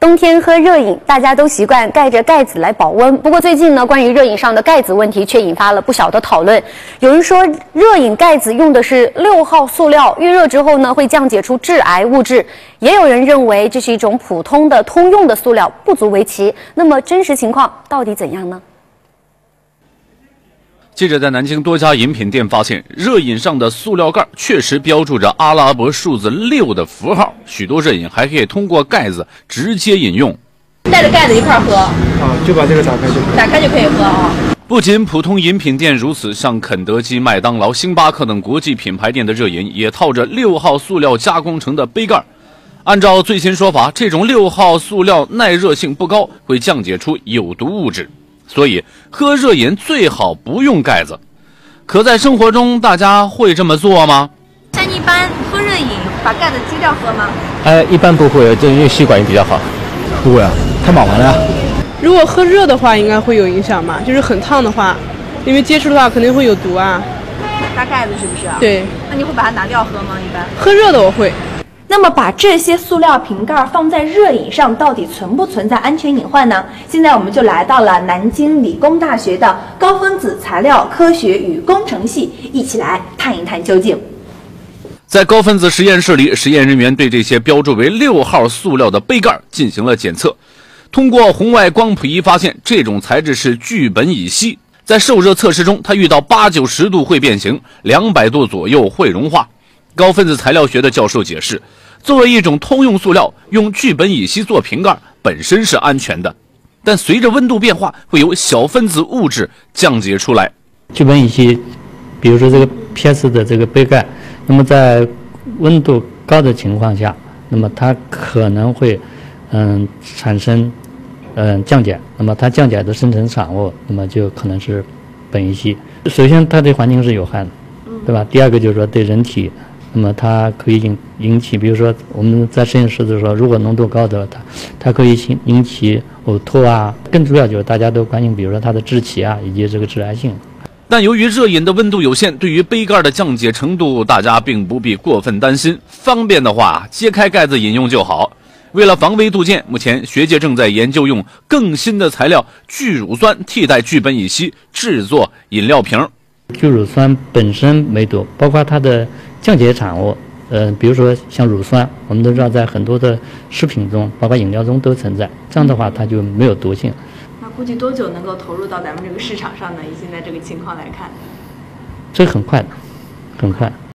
冬天喝热饮，大家都习惯盖着盖子来保温。不过最近呢，关于热饮上的盖子问题却引发了不小的讨论。有人说，热饮盖子用的是6号塑料，遇热之后呢，会降解出致癌物质。也有人认为这是一种普通的通用的塑料，不足为奇。那么真实情况到底怎样呢？ 记者在南京多家饮品店发现，热饮上的塑料盖确实标注着阿拉伯数字6的符号，许多热饮还可以通过盖子直接饮用。 带着盖子一块喝就把这个打开就可以。 打开就可以喝啊。 不仅普通饮品店如此，像肯德基、麦当劳、星巴克等国际品牌店的热饮也套着6号塑料加工成的杯盖。按照最新说法，这种6号塑料耐热性不高，会降解出有毒物质。 所以，喝热饮最好不用盖子。可在生活中，大家会这么做吗？ 像一般喝热饮，把盖子揭掉喝吗？ 一般不会，这用吸管也比较好。 不会啊，太麻烦了呀。 如果喝热的话，应该会有影响吧？就是很烫的话，因为接触的话肯定会有毒啊。 搭盖子是不是啊？ 对。 那你会把它拿掉喝吗？一般喝热的我会。 那么，把这些塑料瓶盖放在热饮上，到底存不存在安全隐患呢？现在我们就来到了南京理工大学的高分子材料科学与工程系，一起来探一探究竟。 在高分子实验室里，实验人员对这些标注为6号塑料的杯盖进行了检测。通过红外光谱仪发现，这种材质是聚苯乙烯。在受热测试中，它遇到80、90度会变形，200度左右会融化。高分子材料学的教授解释。 作为一种通用塑料，用聚苯乙烯做瓶盖本身是安全的，但随着温度变化，会有小分子物质降解出来。 聚苯乙烯，比如说这个 PS 的这个杯盖，那么在温度高的情况下，那么它可能会产生降解，那么它降解的生成产物，那么就可能是苯乙烯。首先，它对环境是有害的，对吧？第二个就是说对人体。 那么它可以引起，比如说我们在实验室的时候，如果浓度高的，它可以引起呕吐啊。更主要就是大家都关心，比如说它的致起啊，以及这个致癌性。 但由于热饮的温度有限，对于杯盖的降解程度，大家并不必过分担心。方便的话，揭开盖子饮用就好。为了防微杜渐，目前学界正在研究用更新的材料聚乳酸替代聚苯乙烯制作饮料瓶。 聚乳酸本身没毒，包括它的。 降解产物，比如说像乳酸，我们都知道在很多的食品中，包括饮料中都存在。这样的话，它就没有毒性。 那估计多久能够投入到咱们这个市场上呢？以现在这个情况来看， 这很快的，很快。